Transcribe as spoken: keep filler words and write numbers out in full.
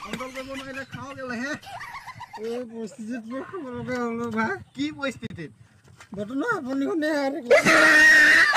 control কৰিব নোৱাৰিলে খাওঁ গেলেহে এই পৰিস্থিতিত মোৰ খাব লগা হ'ল ভাই কি পৰিস্থিতিত বৰ্তমান আপুনি শুনে